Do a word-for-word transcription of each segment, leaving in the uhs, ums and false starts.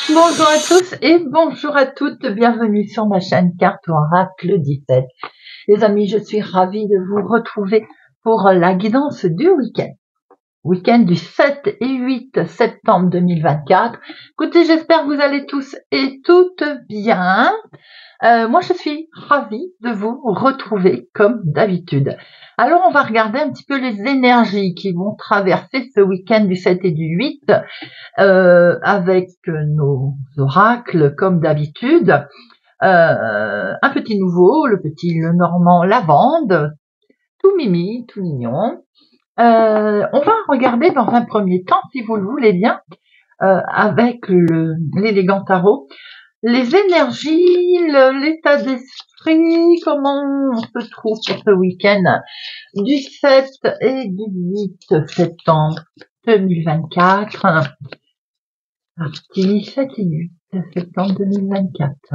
Bonjour à tous et bonjour à toutes, bienvenue sur ma chaîne Carte Oracle dix-sept. Les amis, je suis ravie de vous retrouver pour la guidance du week-end. Week-end du sept et huit septembre deux mille vingt-quatre. Écoutez, j'espère que vous allez tous et toutes bien. Euh, moi, je suis ravie de vous retrouver comme d'habitude. Alors, on va regarder un petit peu les énergies qui vont traverser ce week-end du sept et du huit euh, avec nos oracles comme d'habitude. Euh, un petit nouveau, le petit le normand lavande, tout mimi, tout mignon. Euh, on va regarder dans un premier temps, si vous le voulez bien, euh, avec l'élégant tarot, les énergies, l'état d'esprit, comment on se trouve pour ce week-end du sept et du huit septembre deux mille vingt-quatre. Partie sept et huit septembre deux mille vingt-quatre.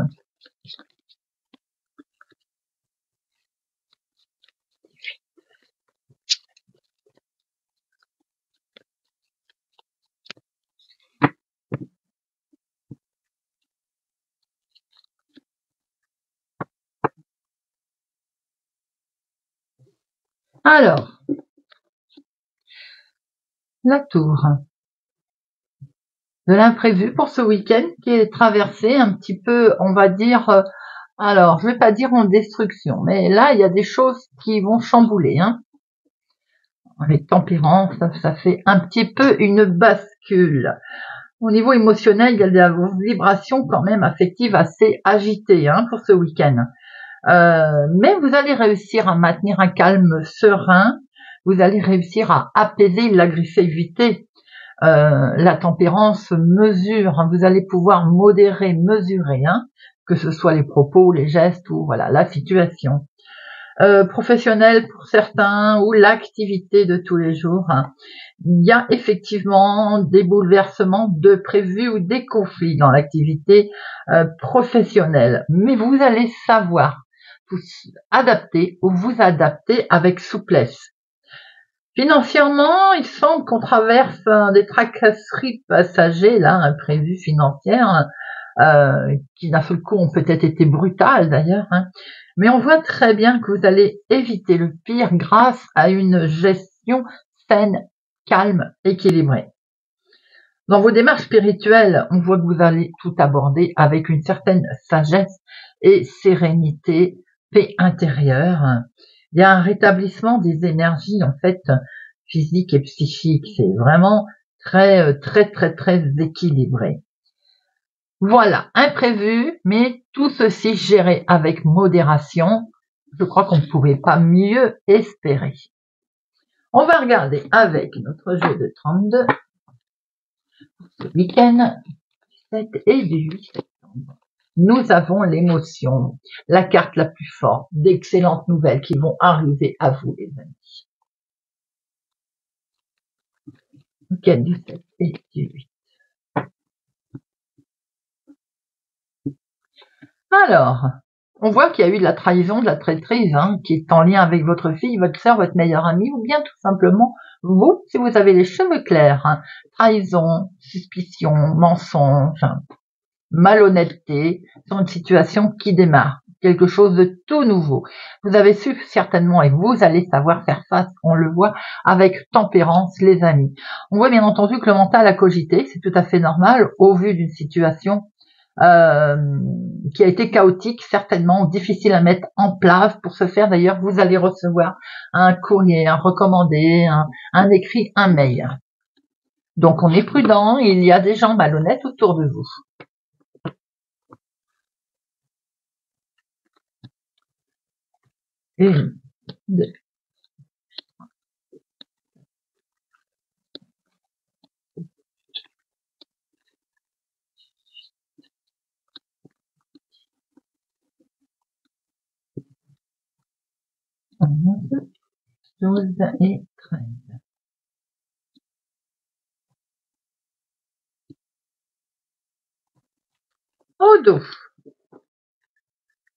Alors, la tour de l'imprévu pour ce week-end qui est traversé un petit peu, on va dire, euh, alors je vais pas dire en destruction, mais là il y a des choses qui vont chambouler. Hein. Les tempérances, ça, ça fait un petit peu une bascule. Au niveau émotionnel, il y a des vibrations quand même affectives assez agitées hein, pour ce week-end. Euh, mais vous allez réussir à maintenir un calme serein, vous allez réussir à apaiser l'agressivité, euh, la tempérance mesure, hein, vous allez pouvoir modérer, mesurer, hein, que ce soit les propos, les gestes ou voilà la situation. Euh, professionnelle pour certains ou l'activité de tous les jours. Hein. Il y a effectivement des bouleversements de prévus ou des conflits dans l'activité euh, professionnelle, mais vous allez savoir vous adapter ou vous adapter avec souplesse. Financièrement, il semble qu'on traverse hein, des tracasseries passagères, là, imprévues financières, euh, qui d'un seul coup ont peut-être été brutales d'ailleurs, hein. Mais on voit très bien que vous allez éviter le pire grâce à une gestion saine, calme, équilibrée. Dans vos démarches spirituelles, on voit que vous allez tout aborder avec une certaine sagesse et sérénité, paix intérieure. Il y a un rétablissement des énergies en fait physiques et psychiques. C'est vraiment très très très très équilibré. Voilà, imprévu, mais tout ceci géré avec modération. Je crois qu'on ne pouvait pas mieux espérer. On va regarder avec notre jeu de trente-deux ce week-end du sept et du huit septembre. Nous avons l'émotion, la carte la plus forte, d'excellentes nouvelles qui vont arriver à vous les amis. Week-end du sept et du huit. Alors, on voit qu'il y a eu de la trahison, de la traîtrise, hein, qui est en lien avec votre fille, votre sœur, votre meilleure amie, ou bien tout simplement vous, si vous avez les cheveux clairs. Hein. Trahison, suspicion, mensonge, hein, malhonnêteté, sur une situation qui démarre, quelque chose de tout nouveau. Vous avez su certainement, et vous allez savoir faire face, on le voit, avec tempérance, les amis. On voit bien entendu que le mental a cogité, c'est tout à fait normal, au vu d'une situation Euh, qui a été chaotique, certainement difficile à mettre en place. Pour ce faire, d'ailleurs, vous allez recevoir un courrier, un recommandé, un, un écrit, un mail. Donc, on est prudent, il y a des gens malhonnêtes autour de vous. Une, deux. onze, douze et treize. Au dos.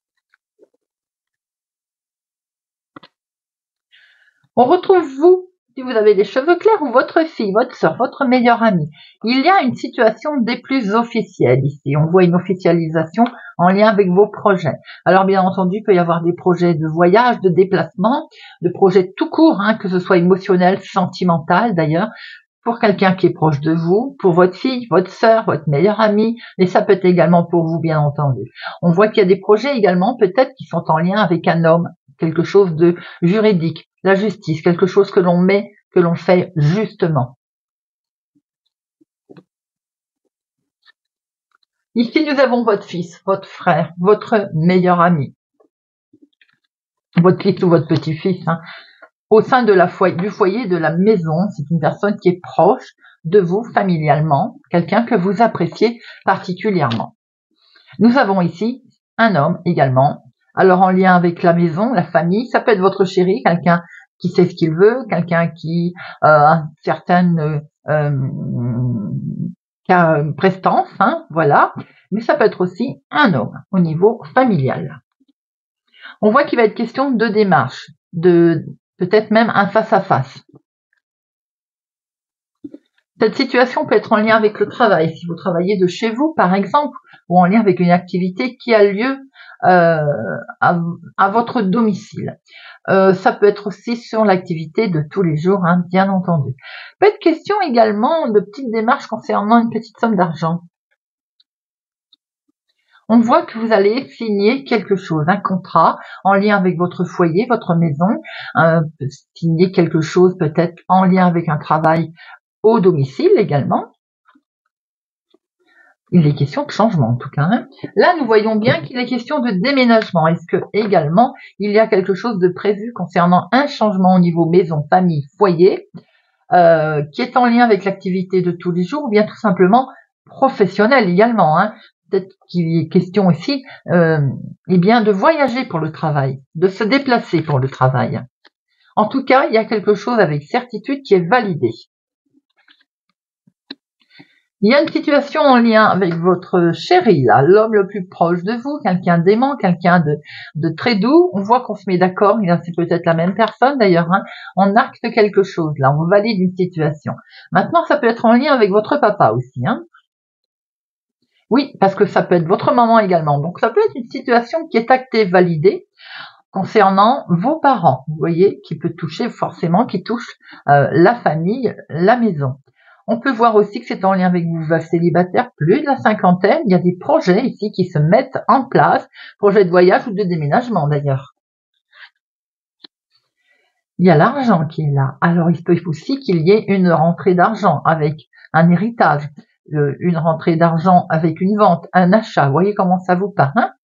On retrouve vous si vous avez les cheveux clairs, ou votre fille, votre sœur, votre meilleure amie. Il y a une situation des plus officielles ici. On voit une officialisation en lien avec vos projets. Alors bien entendu, il peut y avoir des projets de voyage, de déplacement, de projets tout court, hein, que ce soit émotionnel, sentimental d'ailleurs, pour quelqu'un qui est proche de vous, pour votre fille, votre sœur, votre meilleure amie, et ça peut être également pour vous, bien entendu. On voit qu'il y a des projets également, peut-être, qui sont en lien avec un homme, quelque chose de juridique, la justice, quelque chose que l'on met, que l'on fait justement. Ici, nous avons votre fils, votre frère, votre meilleur ami, votre fils ou votre petit-fils, hein. Au sein de la foyer, du foyer de la maison, c'est une personne qui est proche de vous familialement, quelqu'un que vous appréciez particulièrement. Nous avons ici un homme également, alors en lien avec la maison, la famille, ça peut être votre chéri, quelqu'un qui sait ce qu'il veut, quelqu'un qui euh, a une certaine euh, prestance, hein, voilà, mais ça peut être aussi un homme au niveau familial. On voit qu'il va être question de démarche, de peut-être même un face-à-face. Cette situation peut être en lien avec le travail, si vous travaillez de chez vous par exemple, ou en lien avec une activité qui a lieu euh, à, à votre domicile. Euh, ça peut être aussi sur l'activité de tous les jours, hein, bien entendu. Peut être question également de petites démarches concernant une petite somme d'argent. On voit que vous allez signer quelque chose, un contrat en lien avec votre foyer, votre maison, euh, signer quelque chose peut-être en lien avec un travail au domicile également. Il est question de changement en tout cas, hein. Là, nous voyons bien qu'il est question de déménagement. Est-ce que également il y a quelque chose de prévu concernant un changement au niveau maison, famille, foyer, euh, qui est en lien avec l'activité de tous les jours, ou bien tout simplement professionnel également, hein. Peut-être qu'il est question ici euh, eh bien, de voyager pour le travail, de se déplacer pour le travail. En tout cas, il y a quelque chose avec certitude qui est validé. Il y a une situation en lien avec votre chéri, là, l'homme le plus proche de vous, quelqu'un d'aimant, quelqu'un de, de très doux. On voit qu'on se met d'accord, c'est peut-être la même personne d'ailleurs, hein. On acte quelque chose, là, on valide une situation. Maintenant, ça peut être en lien avec votre papa aussi, hein. Oui, parce que ça peut être votre maman également. Donc, ça peut être une situation qui est actée, validée, concernant vos parents, vous voyez, qui peut toucher forcément, qui touche euh, la famille, la maison. On peut voir aussi que c'est en lien avec vous, célibataire, plus de la cinquantaine. Il y a des projets ici qui se mettent en place, projets de voyage ou de déménagement d'ailleurs. Il y a l'argent qui est là. Alors, il peut aussi qu'il y ait une rentrée d'argent avec un héritage, euh, une rentrée d'argent avec une vente, un achat. Vous voyez comment ça vous part, hein?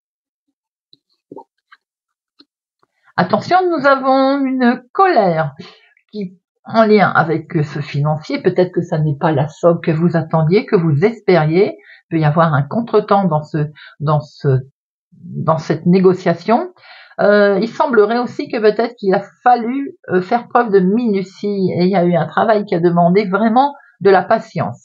Attention, nous avons une colère qui, en lien avec ce financier, peut-être que ça n'est pas la somme que vous attendiez, que vous espériez. Il peut y avoir un contretemps dans ce, dans ce, dans cette négociation. Euh, il semblerait aussi que peut-être qu'il a fallu euh, faire preuve de minutie et il y a eu un travail qui a demandé vraiment de la patience.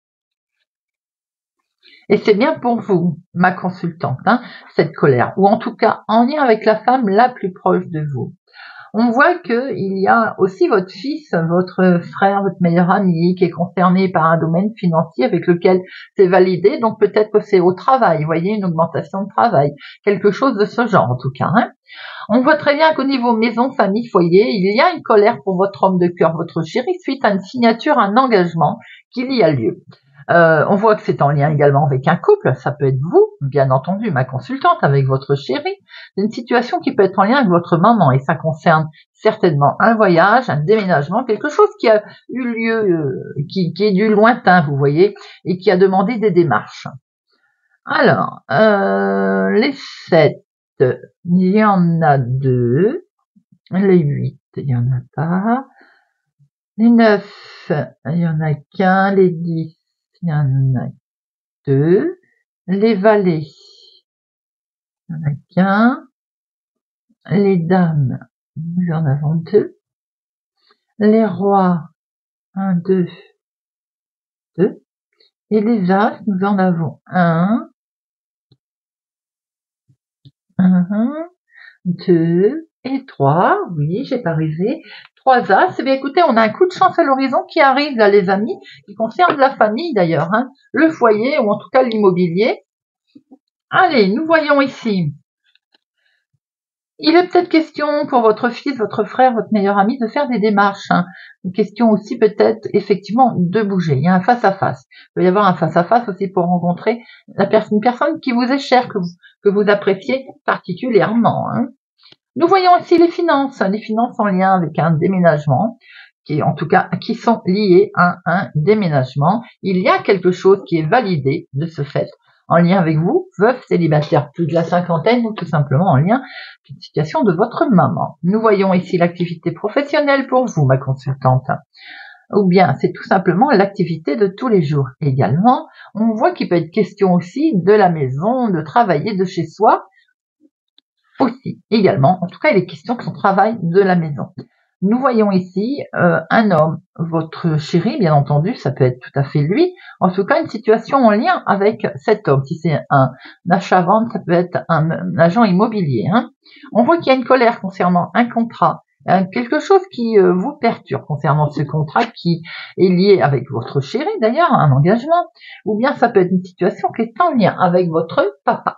Et c'est bien pour vous, ma consultante, hein, cette colère, ou en tout cas en lien avec la femme la plus proche de vous. On voit qu'il y a aussi votre fils, votre frère, votre meilleur ami qui est concerné par un domaine financier avec lequel c'est validé, donc peut-être que c'est au travail, vous voyez, une augmentation de travail, quelque chose de ce genre en tout cas, hein. On voit très bien qu'au niveau maison, famille, foyer, il y a une colère pour votre homme de cœur, votre chéri, suite à une signature, un engagement qu'il y a lieu. Euh, on voit que c'est en lien également avec un couple, ça peut être vous, bien entendu, ma consultante, avec votre chéri. C'est une situation qui peut être en lien avec votre maman et ça concerne certainement un voyage, un déménagement, quelque chose qui a eu lieu, euh, qui, qui est du lointain, vous voyez, et qui a demandé des démarches. Alors, euh, les sept, il y en a deux, les huit, il y en a pas, les neuf, il y en a qu'un, les dix, il y en a deux. Les valets, il n'y en a qu'un. Les dames, nous en avons deux. Les rois, un, deux, deux. Et les as, nous en avons un, un, deux et trois. Oui, j'ai pas rêvé. Trois As, eh bien écoutez, on a un coup de chance à l'horizon qui arrive là, les amis, qui concerne la famille d'ailleurs, hein, le foyer ou en tout cas l'immobilier. Allez, nous voyons ici. Il est peut-être question pour votre fils, votre frère, votre meilleur ami de faire des démarches. Hein. Une question aussi peut-être effectivement de bouger. Il y a un face-à-face. Il peut y avoir un face-à-face aussi pour rencontrer la personne, une personne qui vous est chère, que vous, que vous appréciez particulièrement. Hein. Nous voyons aussi les finances, les finances en lien avec un déménagement, qui en tout cas qui sont liées à un déménagement. Il y a quelque chose qui est validé de ce fait, en lien avec vous, veuf, célibataire, plus de la cinquantaine, ou tout simplement en lien avec une situation de votre maman. Nous voyons ici l'activité professionnelle pour vous, ma consultante. Ou bien c'est tout simplement l'activité de tous les jours. Également, on voit qu'il peut être question aussi de la maison, de travailler de chez soi, aussi, également, en tout cas il est question que son travail de la maison. Nous voyons ici euh, un homme, votre chéri bien entendu, ça peut être tout à fait lui, en tout cas une situation en lien avec cet homme. Si c'est un, un achat-vente, ça peut être un, un agent immobilier. Hein. On voit qu'il y a une colère concernant un contrat, hein, quelque chose qui euh, vous perturbe concernant ce contrat qui est lié avec votre chéri d'ailleurs, un engagement, ou bien ça peut être une situation qui est en lien avec votre papa.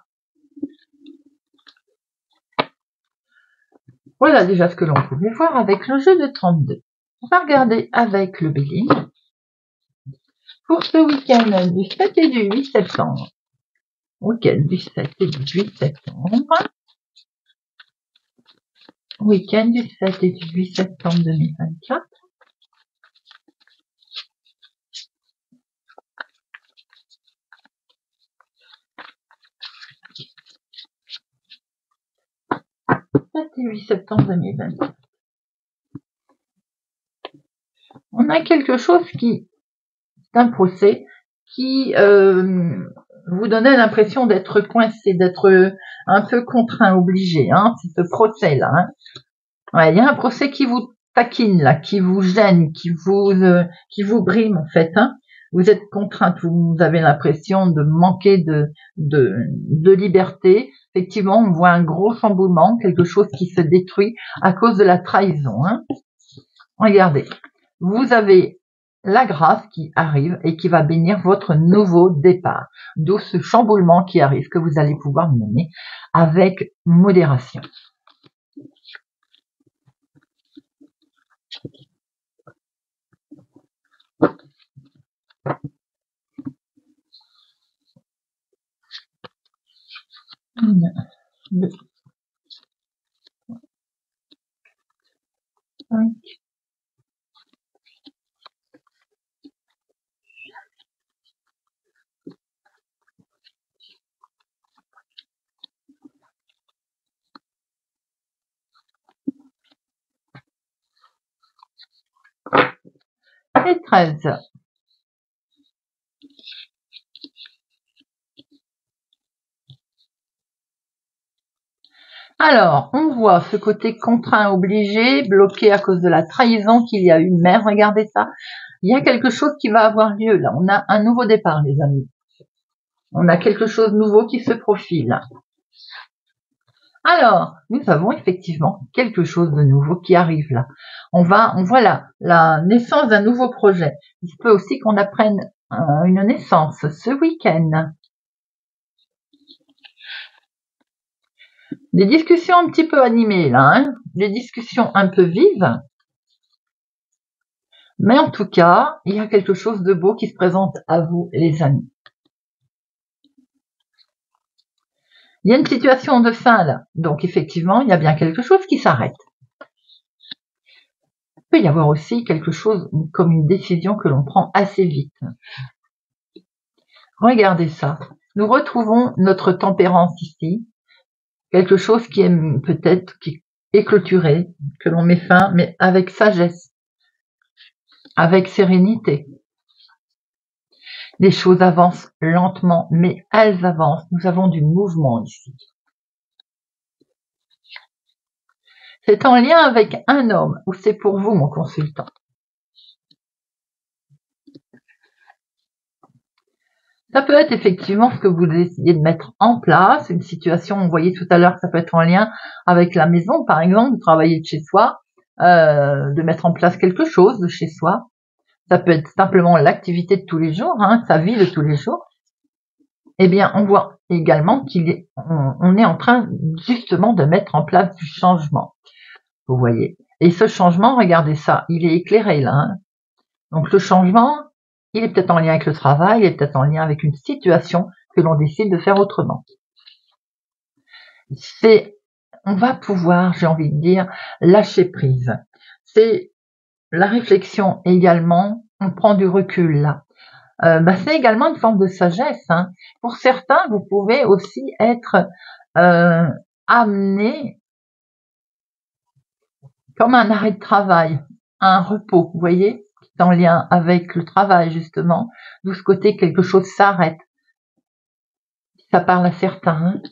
Voilà déjà ce que l'on pouvait voir avec le jeu de trente-deux. On va regarder avec le Bélier pour ce week-end du sept et du huit septembre. Week-end du sept et du huit septembre. Week-end du sept et du huit septembre deux mille vingt-quatre. sept et huit septembre deux mille vingt-quatre. On a quelque chose qui, c'est un procès qui euh, vous donnait l'impression d'être coincé, d'être un peu contraint, obligé. Hein, c'est ce procès-là. Hein. Ouais, il y a un procès qui vous taquine là, qui vous gêne, qui vous euh, qui vous brime en fait. Hein. Vous êtes contrainte, vous avez l'impression de manquer de, de de liberté. Effectivement, on voit un gros chamboulement, quelque chose qui se détruit à cause de la trahison. Hein. Regardez, vous avez la grâce qui arrive et qui va bénir votre nouveau départ. D'où ce chamboulement qui arrive que vous allez pouvoir mener avec modération. Un, deux, cinq, et treize. Alors, on voit ce côté contraint, obligé, bloqué à cause de la trahison qu'il y a eu. Mais regardez ça, il y a quelque chose qui va avoir lieu là. On a un nouveau départ, les amis. On a quelque chose de nouveau qui se profile. Alors, nous avons effectivement quelque chose de nouveau qui arrive là. On va, on voit là la naissance d'un nouveau projet. Il se peut aussi qu'on apprenne euh, une naissance ce week-end. Des discussions un petit peu animées là, hein, des discussions un peu vives. Mais en tout cas, il y a quelque chose de beau qui se présente à vous, les amis. Il y a une situation de fin là, donc effectivement, il y a bien quelque chose qui s'arrête. Il peut y avoir aussi quelque chose comme une décision que l'on prend assez vite. Regardez ça. Nous retrouvons notre tempérance ici. Quelque chose qui est peut-être qui est clôturé, que l'on met fin, mais avec sagesse, avec sérénité. Les choses avancent lentement, mais elles avancent. Nous avons du mouvement ici. C'est en lien avec un homme, ou c'est pour vous, mon consultant. Ça peut être effectivement ce que vous décidez de mettre en place, une situation, vous voyez tout à l'heure, ça peut être en lien avec la maison, par exemple, vous travaillez de chez soi, euh, de mettre en place quelque chose de chez soi. Ça peut être simplement l'activité de tous les jours, hein, sa vie de tous les jours. Eh bien, on voit également qu'il est, on, on est en train justement de mettre en place du changement. Vous voyez. Et ce changement, regardez ça, il est éclairé là. Hein. Donc le changement, il est peut-être en lien avec le travail, il est peut-être en lien avec une situation que l'on décide de faire autrement. C'est, on va pouvoir, j'ai envie de dire, lâcher prise. C'est la réflexion également, on prend du recul là. Euh, bah, c'est également une forme de sagesse. Hein. Pour certains, vous pouvez aussi être euh, amené comme un arrêt de travail, un repos, vous voyez, qui est en lien avec le travail justement, d'où ce côté quelque chose s'arrête. Ça parle à certains. Hein.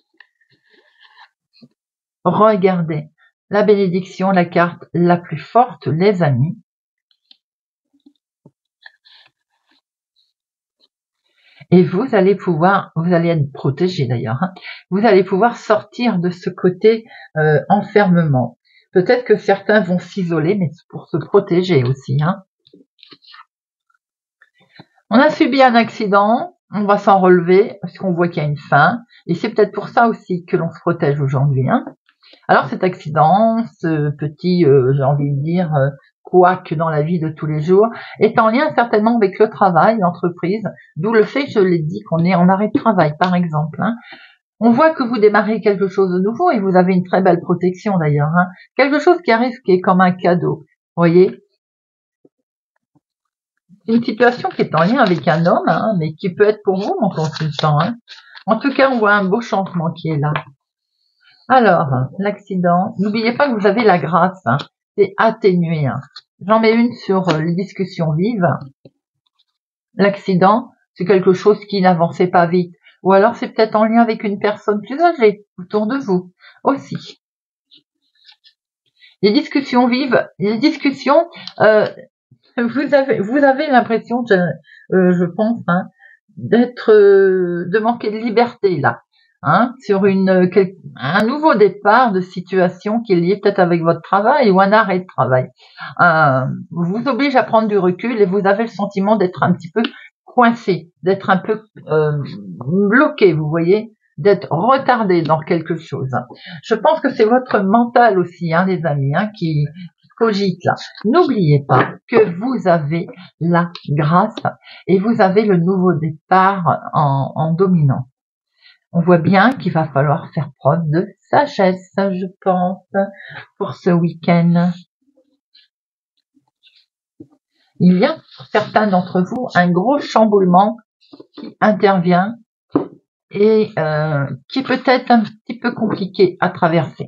Regardez, la bénédiction, la carte la plus forte, les amis. Et vous allez pouvoir, vous allez être protégé d'ailleurs, hein, vous allez pouvoir sortir de ce côté euh, enfermement. Peut-être que certains vont s'isoler, mais pour se protéger aussi. Hein. On a subi un accident, on va s'en relever, parce qu'on voit qu'il y a une fin, et c'est peut-être pour ça aussi que l'on se protège aujourd'hui. Hein. Alors cet accident, ce petit, euh, j'ai envie de dire, euh, couac dans la vie de tous les jours, est en lien certainement avec le travail, l'entreprise, d'où le fait, je l'ai dit, qu'on est en arrêt de travail, par exemple. Hein. On voit que vous démarrez quelque chose de nouveau et vous avez une très belle protection d'ailleurs. Hein. Quelque chose qui arrive qui est comme un cadeau. Vous voyez, une situation qui est en lien avec un homme, hein, mais qui peut être pour vous mon consultant. Hein. En tout cas, on voit un beau changement qui est là. Alors, l'accident, n'oubliez pas que vous avez la grâce, hein. C'est atténué. Hein. J'en mets une sur les discussions vives. L'accident, c'est quelque chose qui n'avançait pas vite. Ou alors c'est peut-être en lien avec une personne plus âgée autour de vous aussi. Les discussions vives, les discussions, euh, vous avez, vous avez l'impression, je, euh, je pense, hein, d'être, euh, de manquer de liberté là, hein, sur une, quel, un nouveau départ de situation qui est lié peut-être avec votre travail ou un arrêt de travail. Euh, vous oblige à prendre du recul et vous avez le sentiment d'être un petit peu coincé, d'être un peu euh, bloqué, vous voyez, d'être retardé dans quelque chose. Je pense que c'est votre mental aussi, hein, les amis, hein, qui, qui cogite là. N'oubliez pas que vous avez la grâce et vous avez le nouveau départ en, en dominant. On voit bien qu'il va falloir faire preuve de sagesse, je pense, pour ce week-end. Il y a pour certains d'entre vous un gros chamboulement qui intervient et euh, qui peut être un petit peu compliqué à traverser.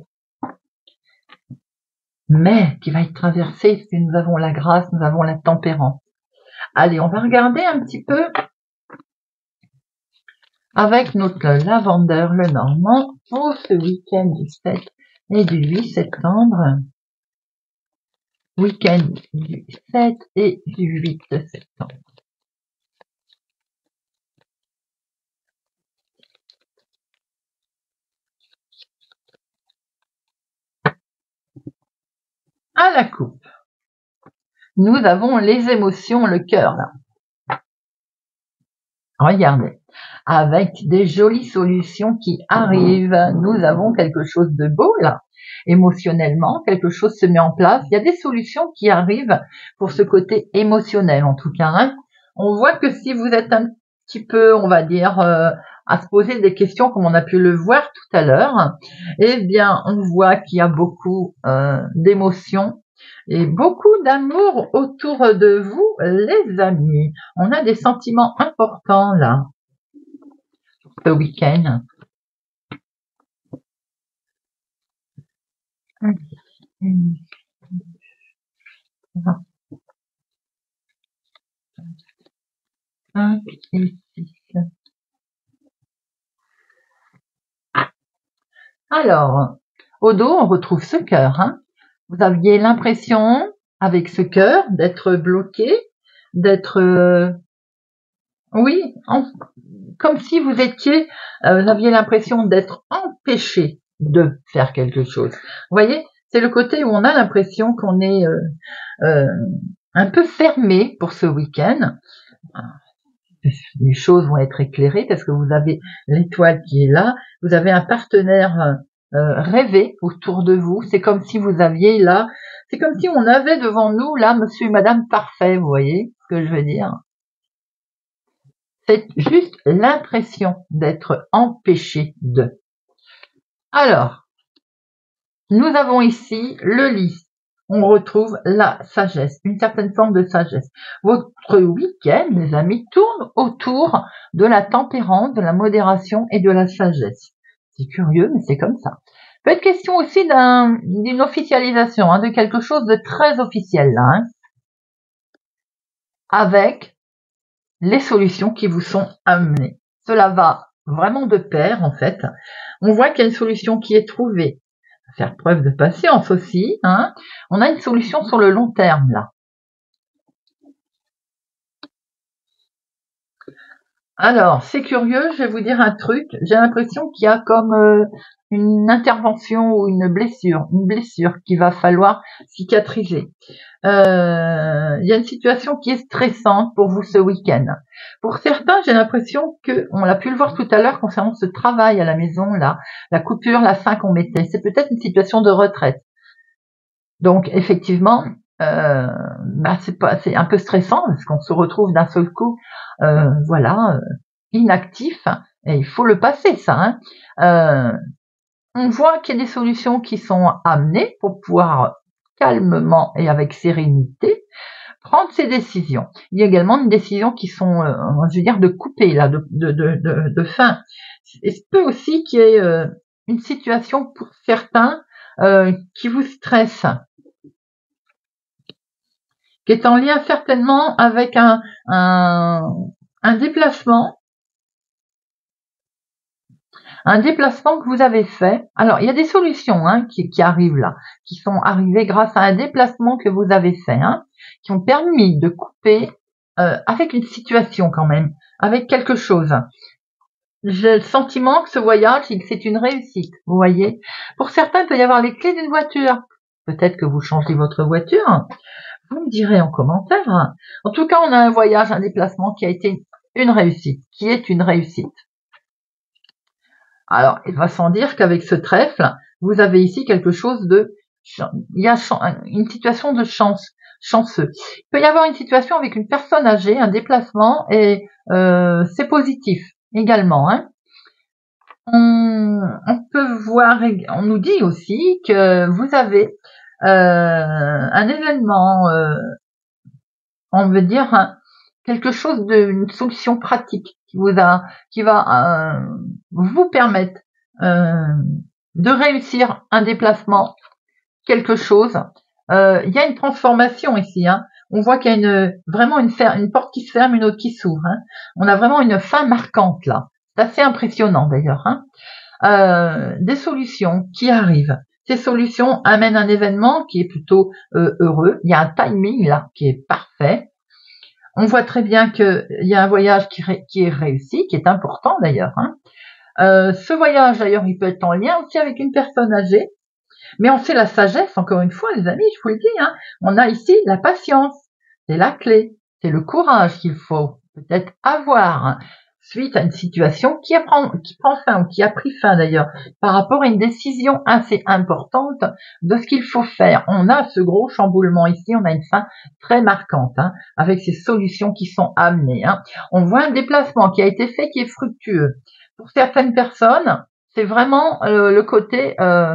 Mais qui va être traversé parce que nous avons la grâce, nous avons la tempérance. Allez, on va regarder un petit peu avec notre lavandeur le normand pour ce week-end du sept et du huit septembre. Week-end du sept et du huit septembre. À la coupe, nous avons les émotions, le cœur là. Regardez, avec des jolies solutions qui arrivent, nous avons quelque chose de beau là. Émotionnellement, quelque chose se met en place. Il y a des solutions qui arrivent pour ce côté émotionnel en tout cas. Hein. On voit que si vous êtes un petit peu, on va dire, euh, à se poser des questions comme on a pu le voir tout à l'heure, eh bien, on voit qu'il y a beaucoup euh, d'émotions et beaucoup d'amour autour de vous, les amis. On a des sentiments importants là, ce week-end. cinq et six. Alors, au dos, on retrouve ce cœur. Hein. Vous aviez l'impression, avec ce cœur, d'être bloqué, d'être... Euh, oui, en, comme si vous étiez... Euh, vous aviez l'impression d'être empêché de faire quelque chose. Vous voyez, c'est le côté où on a l'impression qu'on est euh, euh, un peu fermé pour ce week-end. Les choses vont être éclairées parce que vous avez l'étoile qui est là, vous avez un partenaire euh, rêvé autour de vous, c'est comme si vous aviez là, c'est comme si on avait devant nous là monsieur et madame parfait, vous voyez ce que je veux dire. C'est juste l'impression d'être empêché de. Alors, nous avons ici le lys. On retrouve la sagesse, une certaine forme de sagesse. Votre week-end, mes amis, tourne autour de la tempérance, de la modération et de la sagesse. C'est curieux, mais c'est comme ça. Peut être question aussi d'un, d'une officialisation, hein, de quelque chose de très officiel là, hein, avec les solutions qui vous sont amenées. Cela va vraiment de pair, en fait. On voit qu'il y a une solution qui est trouvée. Faire preuve de patience aussi, hein. On a une solution sur le long terme, là. Alors, c'est curieux, je vais vous dire un truc. J'ai l'impression qu'il y a comme euh, une intervention ou une blessure, une blessure qu'il va falloir cicatriser. Euh, il y a une situation qui est stressante pour vous ce week-end. Pour certains, j'ai l'impression que, on l'a pu le voir tout à l'heure concernant ce travail à la maison, là, la coupure, la fin qu'on mettait, c'est peut-être une situation de retraite. Donc, effectivement, euh, bah, c'est pas, c'est un peu stressant parce qu'on se retrouve d'un seul coup, euh, voilà, euh, inactif, et il faut le passer, ça. Hein. Euh, on voit qu'il y a des solutions qui sont amenées pour pouvoir calmement et avec sérénité prendre ces décisions. Il y a également des décisions qui sont, euh, je veux dire, de couper, là, de, de, de, de, de fin. Il se peut aussi qu'il y ait euh, une situation pour certains euh, qui vous stresse, qui est en lien certainement avec un, un, un déplacement, un déplacement que vous avez fait. Alors, il y a des solutions hein, qui, qui arrivent là, qui sont arrivées grâce à un déplacement que vous avez fait, hein, qui ont permis de couper euh, avec une situation quand même, avec quelque chose. J'ai le sentiment que ce voyage, c'est une réussite, vous voyez. Pour certains, il peut y avoir les clés d'une voiture. Peut-être que vous changez votre voiture. Vous me direz en commentaire. En tout cas, on a un voyage, un déplacement qui a été une réussite, qui est une réussite. Alors, il va sans dire qu'avec ce trèfle, vous avez ici quelque chose de... Il y a une situation de chance, chanceux. Il peut y avoir une situation avec une personne âgée, un déplacement, et euh, c'est positif également. Hein. On, on peut voir, on nous dit aussi que vous avez euh, un événement, euh, on veut dire un, quelque chose d'une solution pratique qui vous a, qui va euh, vous permettre euh, de réussir un déplacement, quelque chose. Euh, il y a une transformation ici. Hein. On voit qu'il y a une, vraiment une, une porte qui se ferme, une autre qui s'ouvre. Hein. On a vraiment une fin marquante là. C'est assez impressionnant d'ailleurs. Hein. Euh, des solutions qui arrivent. Ces solutions amènent un événement qui est plutôt euh, heureux. Il y a un timing là qui est parfait. On voit très bien qu'il y a un voyage qui, qui est réussi, qui est important d'ailleurs. Hein. Euh, ce voyage d'ailleurs, il peut être en lien aussi avec une personne âgée. Mais on sait la sagesse, encore une fois, les amis, je vous le dis. Hein. On a ici la patience. C'est la clé. C'est le courage qu'il faut peut-être avoir. Hein, suite à une situation qui, apprend, qui prend fin, ou qui a pris fin d'ailleurs, par rapport à une décision assez importante de ce qu'il faut faire. On a ce gros chamboulement ici, on a une fin très marquante, hein, avec ces solutions qui sont amenées. Hein. On voit un déplacement qui a été fait, qui est fructueux. Pour certaines personnes, c'est vraiment euh, le côté, euh,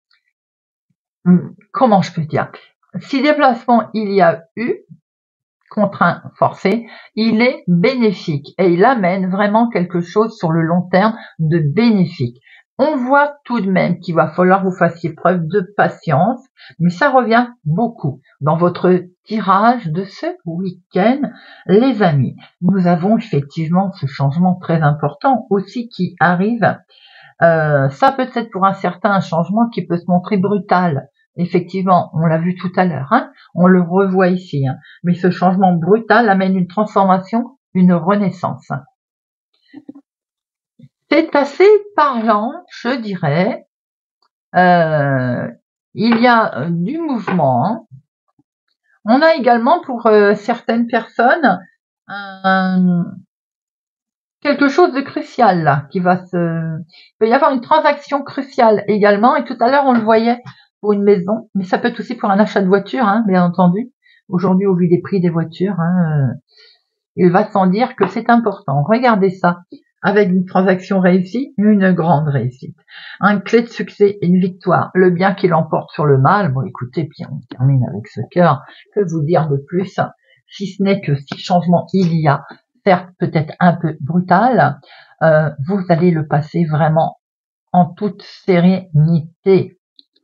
comment je peux dire, si déplacement il y a eu, contraint, forcé, il est bénéfique et il amène vraiment quelque chose sur le long terme de bénéfique. On voit tout de même qu'il va falloir que vous fassiez preuve de patience, mais ça revient beaucoup dans votre tirage de ce week-end, les amis. Nous avons effectivement ce changement très important aussi qui arrive. Euh, ça peut être pour un certain un changement qui peut se montrer brutal. Effectivement, on l'a vu tout à l'heure, hein, on le revoit ici, hein, mais ce changement brutal amène une transformation, une renaissance. C'est assez parlant, je dirais. Euh, il y a euh, du mouvement. Hein. On a également pour euh, certaines personnes un, quelque chose de crucial là qui va se. Il peut y avoir une transaction cruciale également. Et tout à l'heure on le voyait pour une maison, mais ça peut être aussi pour un achat de voiture, hein, bien entendu. Aujourd'hui, au vu des prix des voitures, hein, euh, il va sans dire que c'est important. Regardez ça. Avec une transaction réussie, une grande réussite. Un clé de succès, une victoire. Le bien qui l'emporte sur le mal. Bon, écoutez, puis on termine avec ce cœur. Que vous dire de plus? Si ce n'est que si changement il y a, certes peut-être un peu brutal, euh, vous allez le passer vraiment en toute sérénité.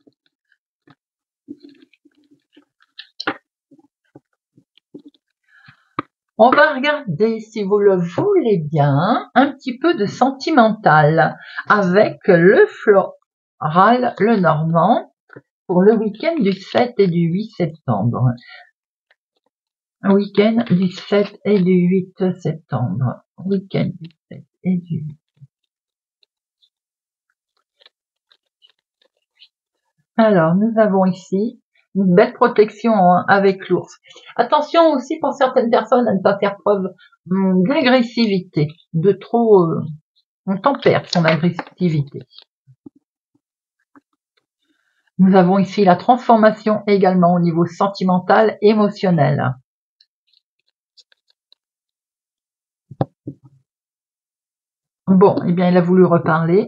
On va regarder, si vous le voulez bien, un petit peu de sentimental avec le floral, le normand, pour le week-end du sept et du huit septembre. Week-end du sept et du huit septembre. Week-end du sept et du huit. Alors, nous avons ici une belle protection hein, avec l'ours. Attention aussi pour certaines personnes à ne pas faire preuve hum, d'agressivité, de trop... Euh, on tempère son agressivité. Nous avons ici la transformation également au niveau sentimental, émotionnel. Bon, eh bien, il a voulu reparler.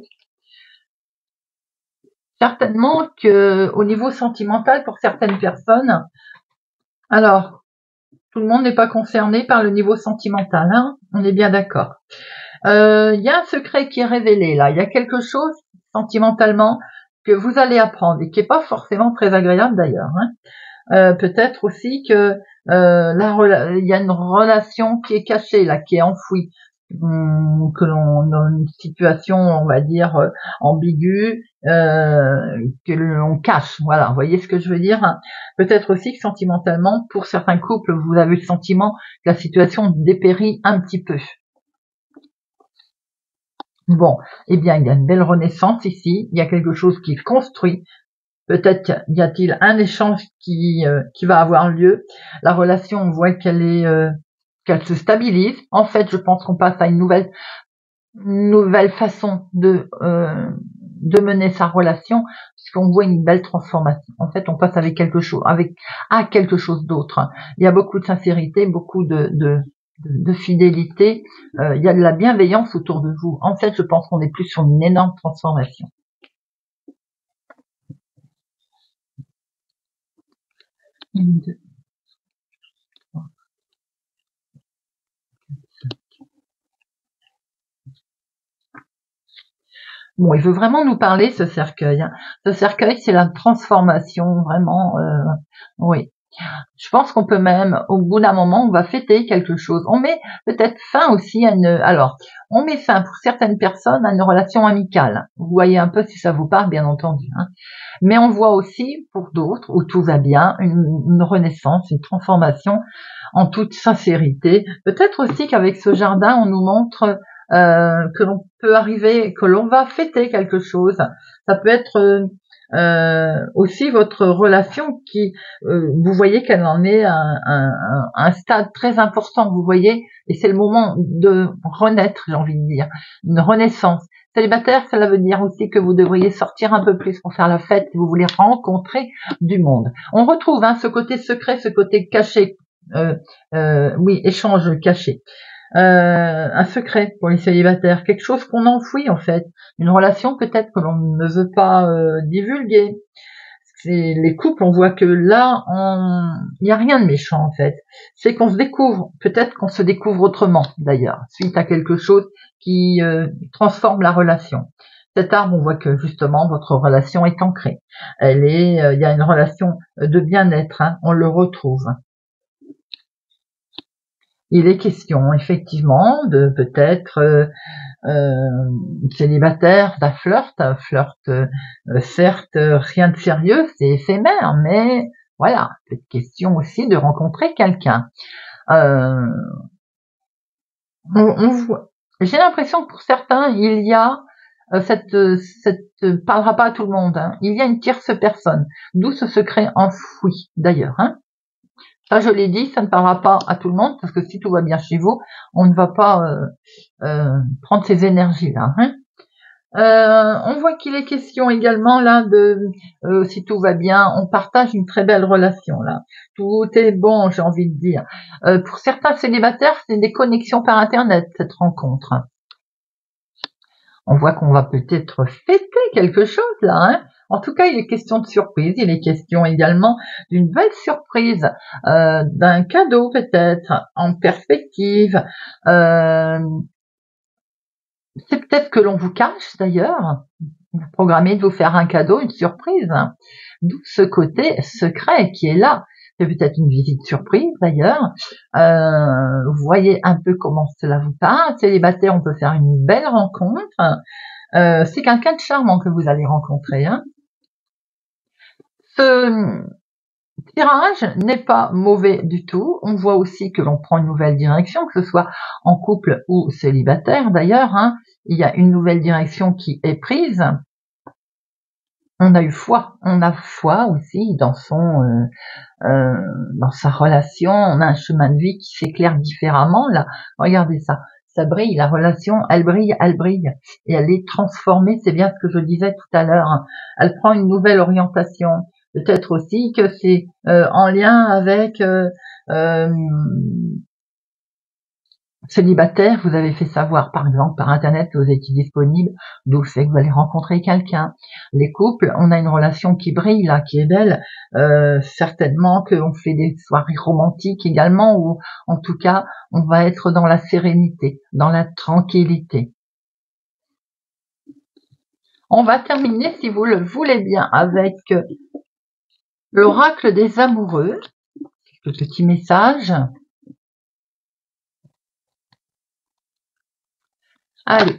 Certainement que au niveau sentimental, pour certaines personnes, alors, tout le monde n'est pas concerné par le niveau sentimental, hein, on est bien d'accord. Euh, il y a un secret qui est révélé là, il y a quelque chose sentimentalement que vous allez apprendre et qui n'est pas forcément très agréable d'ailleurs. Hein. Euh, peut-être aussi que euh, la, il y a une relation qui est cachée là, qui est enfouie, hum, que l'on dans une situation, on va dire euh, ambiguë, euh, que l'on cache. Voilà, vous voyez ce que je veux dire. Peut-être aussi que sentimentalement, pour certains couples, vous avez le sentiment que la situation dépérit un petit peu. Bon, eh bien, il y a une belle renaissance ici. Il y a quelque chose qui est construit. Peut-être y a-t-il un échange qui euh, qui va avoir lieu. La relation, on voit qu'elle est euh, qu'elle se stabilise. En fait, je pense qu'on passe à une nouvelle une nouvelle façon de euh, de mener sa relation, puisqu'on voit une belle transformation. En fait, on passe avec quelque chose, avec à quelque chose d'autre. Il y a beaucoup de sincérité, beaucoup de de de, de fidélité. Euh, il y a de la bienveillance autour de vous. En fait, je pense qu'on est plus sur une énorme transformation. Une, deux, trois, quatre, cinq. Bon, il veut vraiment nous parler, ce cercueil. Hein. Ce cercueil, c'est la transformation, vraiment. Euh, oui. Je pense qu'on peut même, au bout d'un moment, on va fêter quelque chose. On met peut-être fin aussi à une... Alors, on met fin pour certaines personnes à une relation amicale. Vous voyez un peu si ça vous parle, bien entendu. Hein. Mais on voit aussi, pour d'autres, où tout va bien, une, une renaissance, une transformation en toute sincérité. Peut-être aussi qu'avec ce jardin, on nous montre euh, que l'on peut arriver, que l'on va fêter quelque chose. Ça peut être... Euh, Euh, aussi votre relation qui, euh, vous voyez qu'elle en est à un, un, un stade très important, vous voyez, et c'est le moment de renaître, j'ai envie de dire, une renaissance. Célibataire, cela veut dire aussi que vous devriez sortir un peu plus pour faire la fête, si vous voulez rencontrer du monde. On retrouve hein, ce côté secret, ce côté caché, euh, euh, oui, échange caché. Euh, un secret pour les célibataires, quelque chose qu'on enfouit en fait, une relation peut-être que l'on ne veut pas euh, divulguer. C'est les couples, on voit que là, il n'y a rien de méchant en fait. C'est qu'on se découvre, peut-être qu'on se découvre autrement d'ailleurs, suite à quelque chose qui euh, transforme la relation. Cet arbre, on voit que justement votre relation est ancrée. Elle est, il euh, y a une relation de bien-être, hein, on le retrouve. Il est question effectivement de peut-être euh, euh, célibataire, d'un flirt, un flirt euh, certes rien de sérieux, c'est éphémère, mais voilà, c'est question aussi de rencontrer quelqu'un. Euh, on, on voit, j'ai l'impression que pour certains il y a euh, cette, euh, cette euh, parlera pas à tout le monde. Hein. Il y a une tierce personne, d'où ce secret enfoui d'ailleurs. Hein. Ça, je l'ai dit, ça ne parlera pas à tout le monde, parce que si tout va bien chez vous, on ne va pas euh, euh, prendre ces énergies-là. Hein. Euh, on voit qu'il est question également là de, euh, si tout va bien, on partage une très belle relation là. Tout est bon, j'ai envie de dire. Euh, pour certains célibataires, c'est des connexions par Internet, cette rencontre. On voit qu'on va peut-être fêter quelque chose là. Hein. En tout cas, il est question de surprise. Il est question également d'une belle surprise, euh, d'un cadeau peut-être en perspective. Euh, c'est peut-être que l'on vous cache d'ailleurs. Vous programmez de vous faire un cadeau, une surprise. D'où ce côté secret qui est là. C'est peut-être une visite surprise d'ailleurs. Euh, vous voyez un peu comment cela vous parle. Célibataire, on peut faire une belle rencontre. Euh, c'est quelqu'un de charmant que vous allez rencontrer. Hein. Ce tirage n'est pas mauvais du tout. On voit aussi que l'on prend une nouvelle direction, que ce soit en couple ou célibataire d'ailleurs. Hein. Il y a une nouvelle direction qui est prise. On a eu foi, on a foi aussi dans son, euh, euh, dans sa relation. On a un chemin de vie qui s'éclaire différemment. Là, regardez ça, ça brille. La relation, elle brille, elle brille, et elle est transformée. C'est bien ce que je disais tout à l'heure. Elle prend une nouvelle orientation. Peut-être aussi que c'est euh, en lien avec euh, euh, célibataire, vous avez fait savoir par exemple par internet que vous étiez disponible, d'où c'est que vous allez rencontrer quelqu'un. Les couples, on a une relation qui brille là, qui est belle, euh, certainement qu'on fait des soirées romantiques également, ou en tout cas on va être dans la sérénité, dans la tranquillité. On va terminer, si vous le voulez bien, avec l'oracle des amoureux, le petit message. Allez.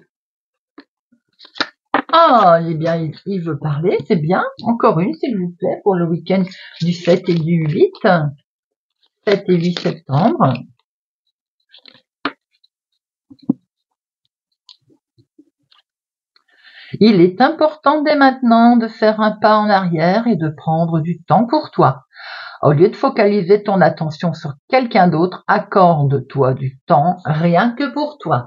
Ah, eh bien, il, il veut parler, c'est bien. Encore une, s'il vous plaît, pour le week-end du sept et du huit. sept et huit septembre. Il est important dès maintenant de faire un pas en arrière et de prendre du temps pour toi. Au lieu de focaliser ton attention sur quelqu'un d'autre, accorde-toi du temps rien que pour toi.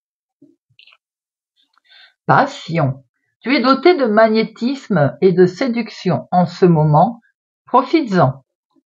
Passion. Tu es doté de magnétisme et de séduction en ce moment. Profites-en.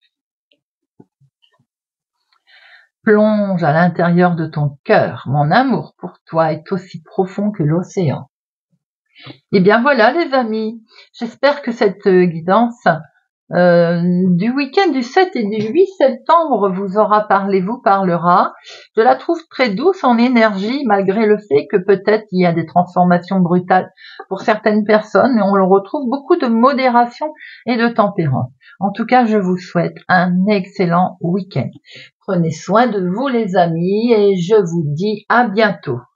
Plonge à l'intérieur de ton cœur. Mon amour pour toi est aussi profond que l'océan. Et bien voilà les amis, j'espère que cette guidance euh, du week-end du sept et du huit septembre vous aura parlé, vous parlera. Je la trouve très douce en énergie, malgré le fait que peut-être il y a des transformations brutales pour certaines personnes, mais on le retrouve beaucoup de modération et de tempérance. En tout cas, je vous souhaite un excellent week-end. Prenez soin de vous les amis et je vous dis à bientôt.